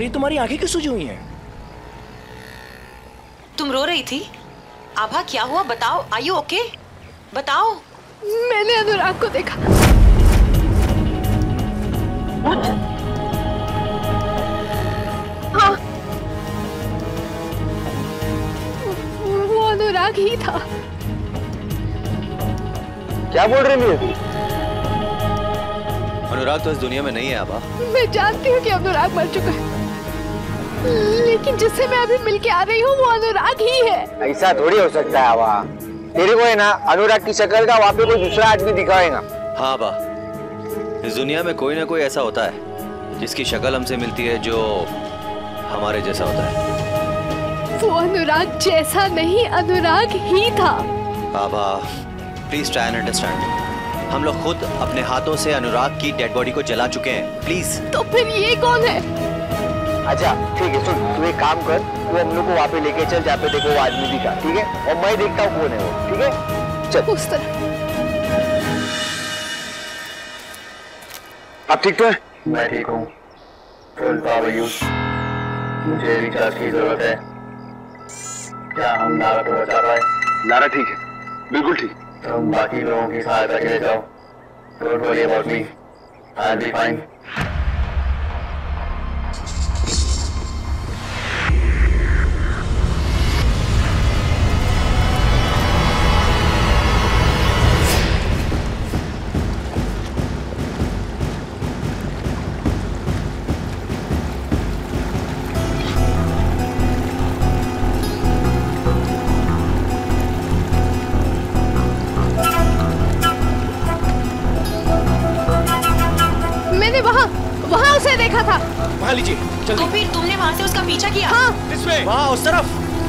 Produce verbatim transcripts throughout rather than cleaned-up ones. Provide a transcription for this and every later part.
और ये तुम्हारी आंखें क्यों सूजी हुई हैं? तुम रो रही थी? आभा क्या हुआ बताओ, आर यू ओके? बताओ। मैंने अनुराग को देखा। हाँ, वो अनुराग ही था। क्या बोल रही है? अनुराग तो इस दुनिया में नहीं है आभा। मैं जानती हूँ कि अनुराग मर चुका है, लेकिन जिससे मैं अभी मिलके आ रही हूँ वो अनुराग ही है। ऐसा थोड़ी हो सकता है आभा। तेरे को है ना अनुराग की शक्ल का वहाँ पे कोई दूसरा आदमी दिखाएगा। हाँ आभा, इस दुनिया में कोई ना कोई ऐसा होता है जिसकी शक्ल हमसे मिलती है, जो हमारे जैसा होता है। वो अनुराग जैसा नहीं, अनुराग ही था। Aabha please try and understand. हम लोग खुद अपने हाथों से अनुराग की डेड बॉडी को जला चुके हैं, प्लीज। तो फिर ये कौन है? अच्छा ठीक है, सुन तू एक काम कर, तू हम लोग को वहाँ पे लेके चल जहाँ पे देखो वो आदमी दिखा, ठीक है? और मैं देखता हूँ कौन है वो, ठीक है? चल उस तरह। अब ठीक तो है? मैं ठीक हूँ। Full power use. मुझे रिचार्ज की जरूरत है। क्या हम लारा को बचा पाए? लारा ठीक है, बिल्कुल ठीक। तुम बाकी लोगों की सहायता के लिए जाओ। Don't worry about me, I will be fine. देखा था। वहाँ लीजिए, जल्दी। तो फिर तुमने वहाँ से उसका पीछा किया? हाँ। इसमें। वहाँ उस तरफ।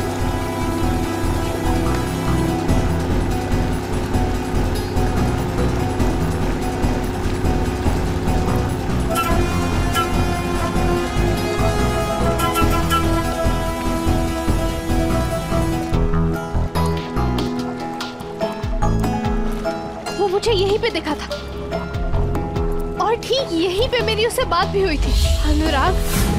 वो मुझे यहीं पे देखा था और ठीक यहीं पे मेरी उससे बात भी हुई थी। अनुराग,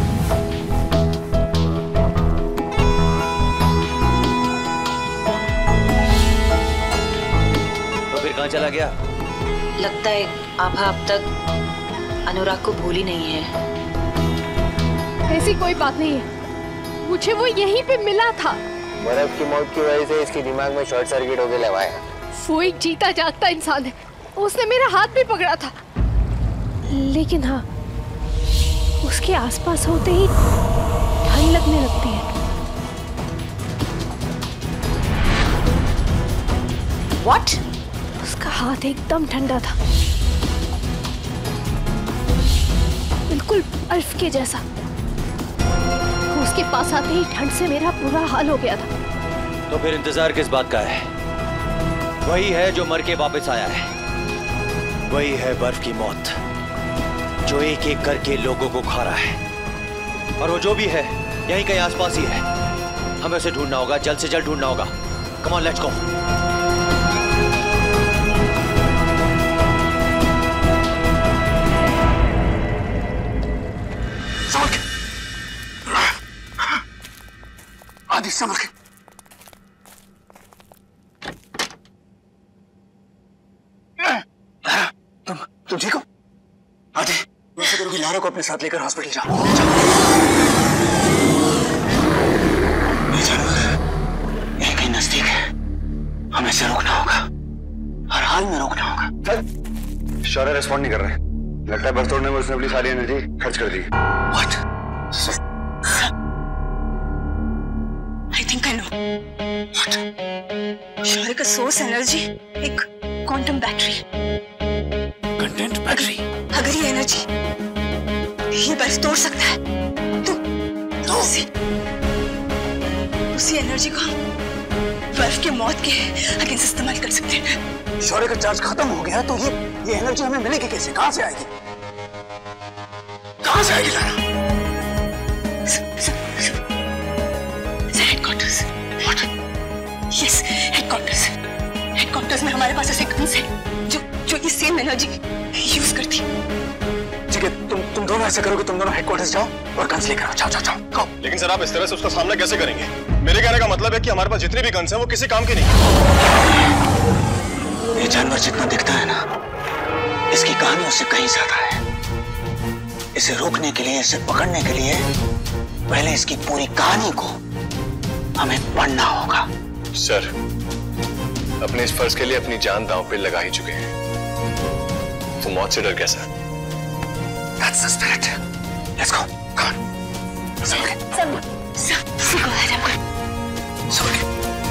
तो फिर कहाँ चला गया? लगता है आभा अब तक अनुराग को भूली नहीं है। ऐसी कोई बात नहीं है, मुझे वो यहीं पे मिला था। बर्फ की मौत की वजह से इसके दिमाग में शॉर्ट सर्किट हो गया लवाया। वो एक जीता जागता इंसान है, उसने मेरा हाथ भी पकड़ा था, लेकिन हाँ उसके आसपास होते ही ठंड लगने लगती है। What? उसका हाथ एकदम ठंडा था, बिल्कुल बर्फ के जैसा। उसके पास आते ही ठंड से मेरा बुरा हाल हो गया था। तो फिर इंतजार किस बात का है? वही है जो मर के वापस आया है, वही है बर्फ की मौत जो एक एक करके लोगों को खा रहा है। और वो जो भी है यहीं कहीं आसपास ही है। हमें उसे ढूंढना होगा, जल्द से जल्द ढूंढना होगा। Come on, let's go. Aadi संभल के। तुम तुम ठीक हो? आदि, ऐसा करो कि लारा को अपने साथ लेकर हॉस्पिटल जाओ। मैं जानूंगा यही कहीं नजदीक है, हमें इसे रोकना होगा, हर हाल में रोकना होगा। शौर्य रिस्पॉन्ड नहीं कर रहे, लगता है बर्फ तोड़ने में उसने अपनी सारी एनर्जी खर्च कर दी। What? I think I know. What? Shaurya का सोर्स एनर्जी एक क्वांटम बैटरी, कंटेंट बैटरी। अगर ये एनर्जी ये बर्फ तोड़ सकता है तो, तो उसी उसी एनर्जी को बर्फ के मौत के अगेंस्ट इस्तेमाल कर सकते हैं। शौर्य का चार्ज खत्म हो गया तो ये ये एनर्जी हमें मिलेगी कैसे? कहां से आएगी? कहां से आएगी Lara? Headquarters. What? Yes, headquarters. Headquarters में हमारे पास ऐसे गन्स हैं जो जो ये सेम एनर्जी यूज करती है। ठीक है, तुम तुम दोनों ऐसा करो कि तुम दोनों हेडक्वार्टर्स जाओ और गन्स लेकर आओ। जाओ जाओ जाओ जाओ। लेकिन सर आप इस तरह से उसका सामना कैसे करेंगे? मेरे कहने का मतलब है कि हमारे पास जितनी भी गन्स हैं वो किसी काम की नहीं। ये जानवर जितना दिखता है ना, इसकी कहानी उससे कहीं ज्यादा है। इसे रोकने के लिए, इसे पकड़ने के लिए पहले इसकी पूरी कहानी को हमें पढ़ना होगा। सर, अपने इस फर्ज के लिए अपनी जान दांव पे लगा ही चुके हैं, तो मौत से डर कैसा? That's the spirit. Let's go. Come on. Some okay. Some, some, some, go ahead. I'm good. Some okay.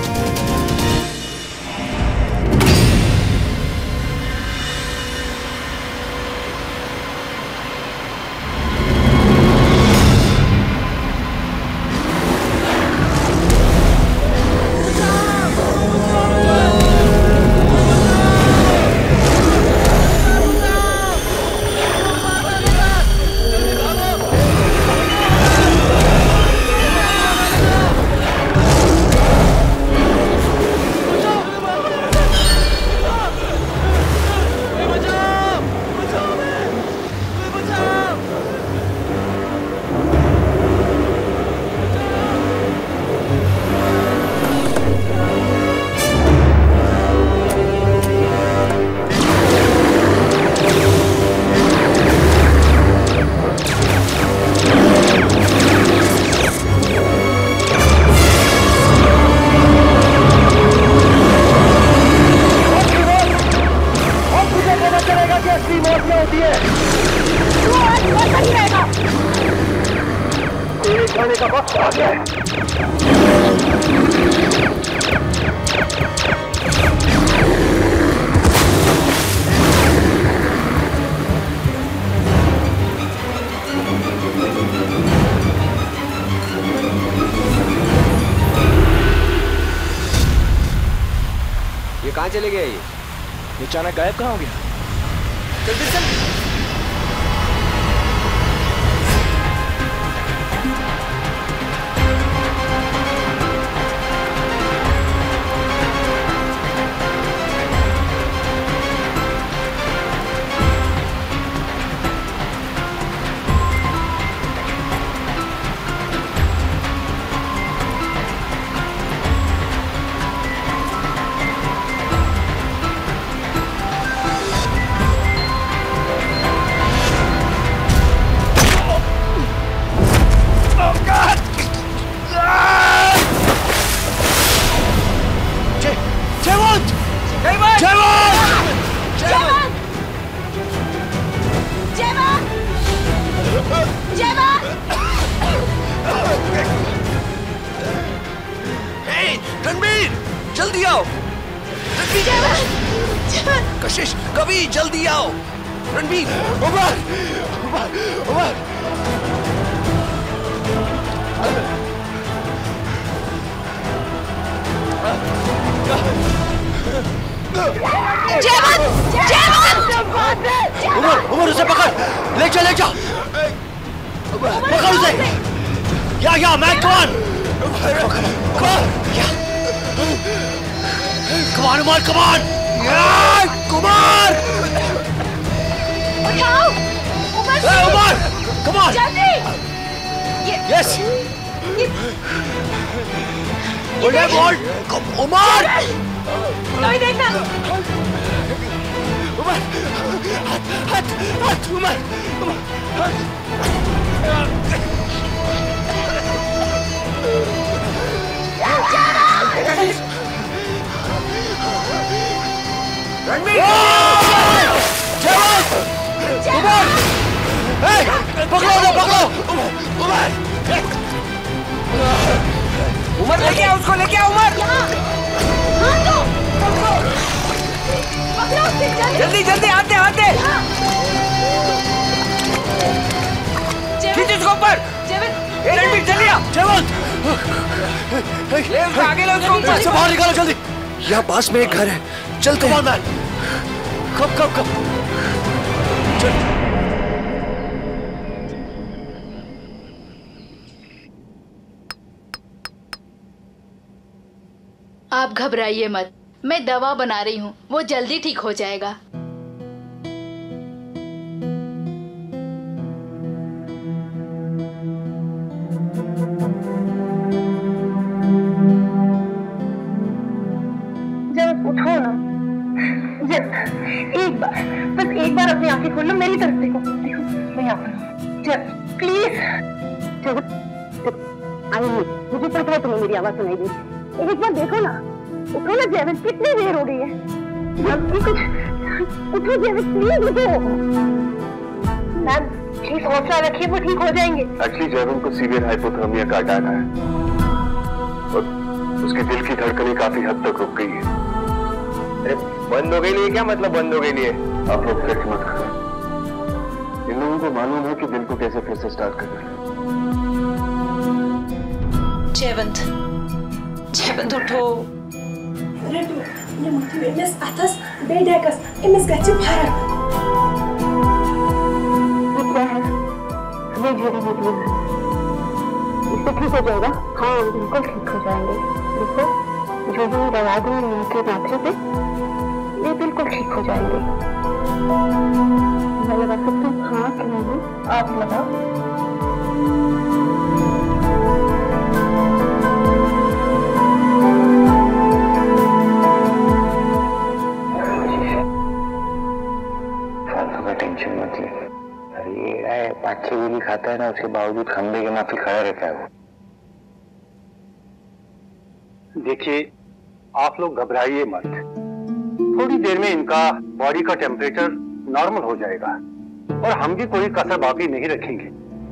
ये कहाँ चले गए? ये अचानक गायब कहाँ हो गया? जल्दी चल। रणबीर, जल्दी आओ। कशिश, कभी जल्दी आओ। रणबीर, उमर, उमर, उमर। जयवंत, जयवंत, उमर, उमर उसे पकड़, ले जा, ले जा, पकड़ उसे। या या मैं कौन? कौन? या कमान, उमर, कमान, या कुमार, उठाओ, उमर, उमर, कमान, जल्दी, यस, बोले बोल, उमर, नहीं देखना, उमर, हाथ, हाथ, हाथ, उमर, उमर, हाथ, रणबीर! जयवंत! उमर! पकड़ो ना, पकड़ो! उमर! उमर लेके आओ उसको, लेके आओ उमर! जल्दी जल्दी हाथ दे, हाथ दे! खींच उसको ऊपर! ए रणबीर जल्दी आ! जयवंत! ले उसको आगे, ले उसको ऊपर से बाहर निकालो जल्दी! यहाँ पास में एक घर है, चलते हैं। मैन, कब कब कब चल। आप घबराइए मत, मैं दवा बना रही हूँ, वो जल्दी ठीक हो जाएगा। आई नहीं, मुझे पता है तुम्हें मेरी आवाज सुनाई दी। एक बार देखो ना, उठो ना जैविक, कितनी देर हो गई है। कुछ उठो जैविक, प्लीज उठो। मैम प्लीज हौसला रखिए, वो ठीक हो जाएंगे। एक्चुअली जैविक को सीवियर हाइपोथर्मिया का अटैक आया और उसकी दिल की धड़कनें काफी हद तक रुक गई है। अरे बंद हो गई नहीं है? क्या मतलब बंद हो गई नहीं है? आप लोग फिक्र मत करो, इन लोगों को मालूम है कि दिल को कैसे फिर से स्टार्ट करना है। जयवंत, जयवंत उठो। Redu, nemůžu dnes atas, bejdekas, imis gaci bharak. ये क्या है? ये जड़ी बूटी है। इससे ठीक हो जाएगा? हाँ बिल्कुल ठीक हो जाएंगे। देखो जो भी लगा दूंगी उनके माथे पे, ये बिल्कुल ठीक हो जाएंगे। मैं लगा सकती हूँ? हाँ क्यों नहीं, आप लगाओ। टेंशन मत ले। अरे ये पाँच छह गोली खाता है ना, उसके बावजूद खंबे के माफी खड़ा रहता है वो। देखिए आप लोग घबराइए मत, थोड़ी देर में इनका बॉडी का टेम्परेचर नॉर्मल हो जाएगा और हम भी कोई कसर बाकी नहीं रखेंगे।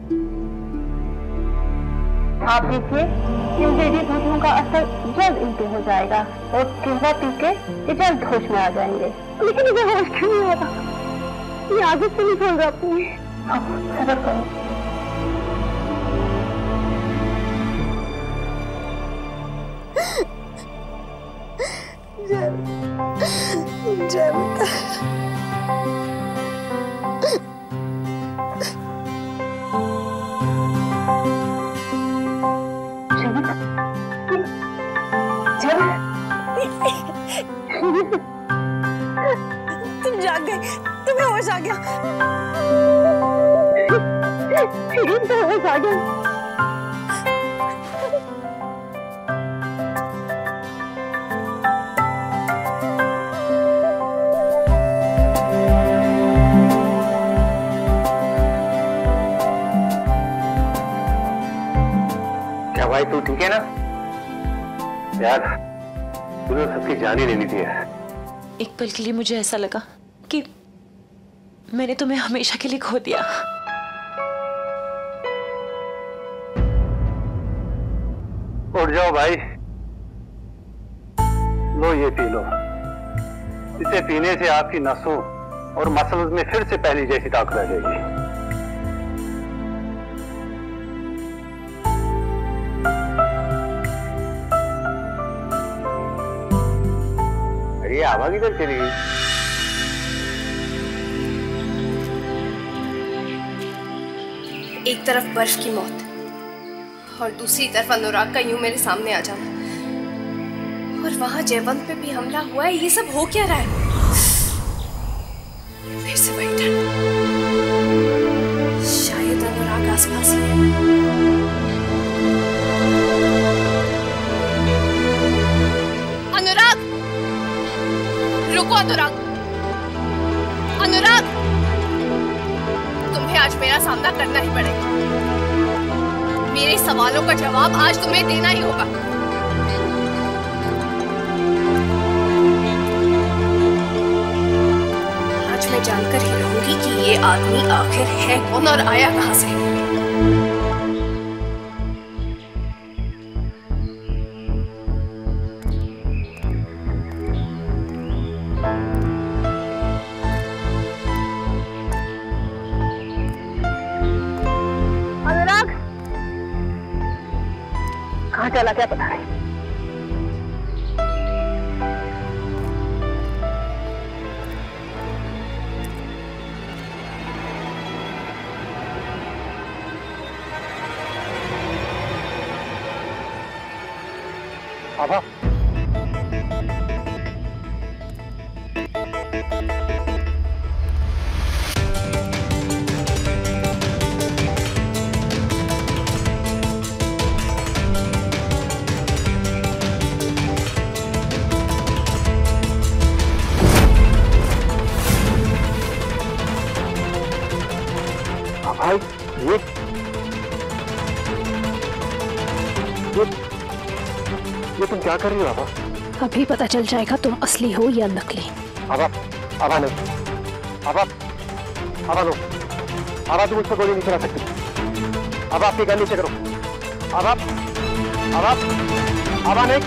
आप देखिए इन जड़ी बूटियों का असर जल्द इन पे हो जाएगा और कहवा पी के ये जल्द होश में आ जाएंगे। लेकिन मुझे होश क्यों नहीं आता? ये आदत से निकल जाती है। सबर करो। जय जय तुम जाग गए, तुम्हें होश आ गया। तो होश आ गया। क्या भाई तू ठीक है ना? यार तूने सबकी जान ही लेनी थी यार। एक पल के लिए मुझे ऐसा लगा कि मैंने तुम्हें हमेशा के लिए खो दिया। उठ जाओ भाई, लो ये पी लो। इसे पीने से आपकी नसों और मसल्स में फिर से पहली जैसी ताकत आ जाएगी। अरे आवाज किधर चली गई? एक तरफ बर्फ की मौत और दूसरी तरफ अनुराग का यूं मेरे सामने आ जाना, और वहां जयवंत पे भी हमला हुआ है। ये सब हो क्या रहा है? फिर से वही डर, शायद अनुराग आसपास ही है। अनुराग, रुको अनुराग, अनुराग, तुम्हें आज मेरा सामना करना ही पड़ेगा। मेरे सवालों का जवाब आज तुम्हें देना ही होगा। आज मैं जानकर ही रहूंगी कि ये आदमी आखिर है कौन और आया कहां से। चला क्या पता नहीं। आभा, भाई ये ये, ये तुम क्या कर रही हो आभा? अभी पता चल जाएगा तुम असली हो या नकली। आभा, आभा नहीं, आभा, आभा लो, आभा तुम मुझ पर गोली नहीं चला सकती। आभा अपनी गन नीचे करो। आभा, आभा, आभा नहीं।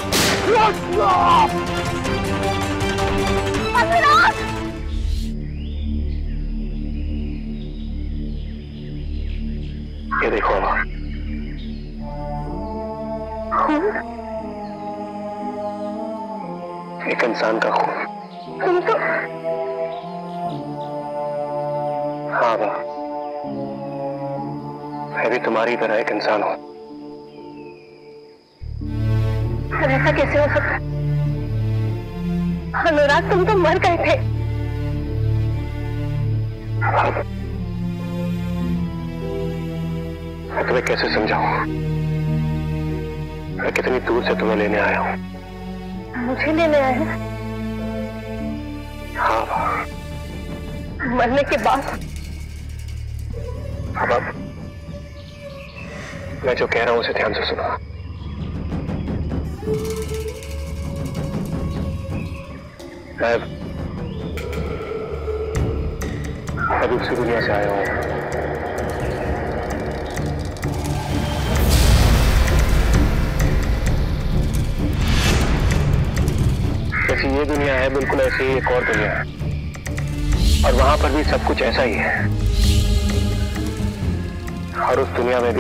ये देखो आभा, एक इंसान का खून। तुम तो हाँ आभा, मैं भी तुम्हारी तरह एक इंसान हूँ। ऐसा कैसे हो सकता? अनुराग तुम तो मर गए थे। मैं तुम्हें कैसे समझाऊं? मैं कितनी दूर से तुम्हें लेने आया हूँ। मुझे लेने आए हैं? हाँ मरने के बाद? अब अब मैं जो कह रहा हूं उसे ध्यान से सुनो। मैं मैं दूसरी दुनिया से आया हूं। जैसी ये दुनिया है बिल्कुल ऐसी ही एक और दुनिया है, और वहां पर भी सब कुछ ऐसा ही है। और उस दुनिया में भी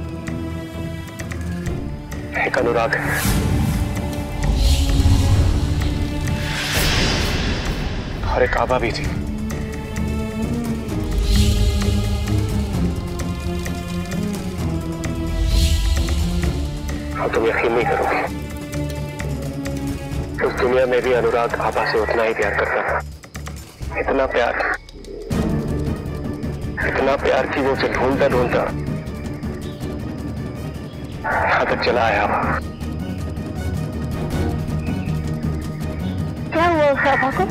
एक अनुराग है। और एक आभा भी थी। और तुम यकीन नहीं करोगे, उस दुनिया में भी अनुराग आभा से उतना ही प्यार करता था। इतना प्यार, इतना प्यार कि वो उसे ढूंढता ढूंढता यहां तक चला आया। क्या हुआ उस आभा को?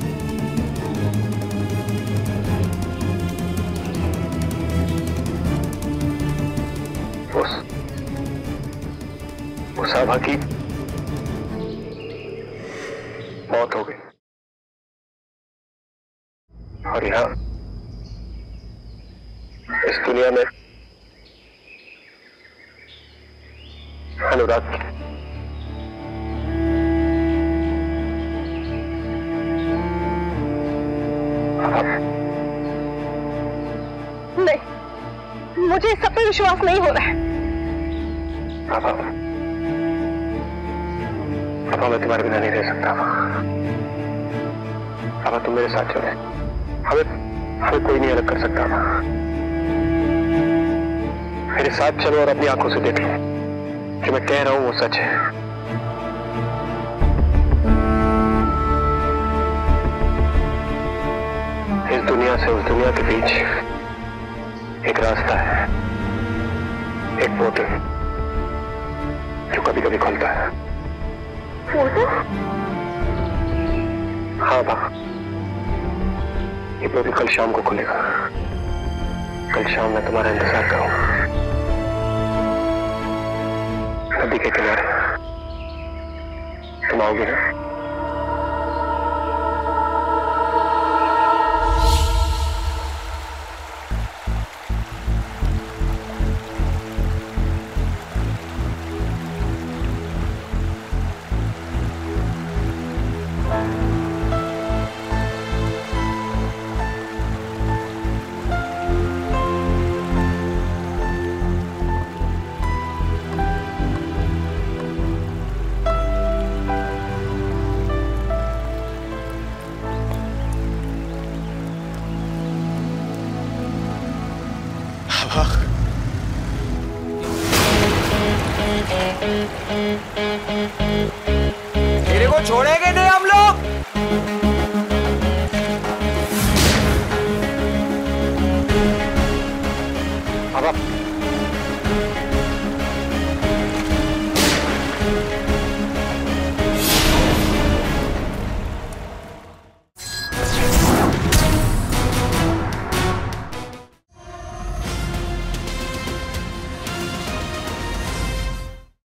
उस उस आभा की मौत हो गई। और यहां इस दुनिया में अनुराग की नहीं, मुझे इस सब पर विश्वास नहीं हो रहा है। पापा, पापा मैं तुम्हारे बिना नहीं रह सकता। पापा तुम मेरे साथ चलो। हमें हमें कोई नहीं अलग कर सकता। मेरे साथ चलो और अपनी आंखों से देख लो कि मैं कह रहा हूं वो सच है। इस दुनिया से उस दुनिया के बीच एक रास्ता है, एक पोर्टल जो कभी कभी खुलता है। पोर्टल? हाँ बा, ये पोर्टल कल शाम को खुलेगा। कल शाम मैं तुम्हारा इंतजार करूंगा नदी के किनारे। तुम आओगे ना? तेरे को छोड़ेगा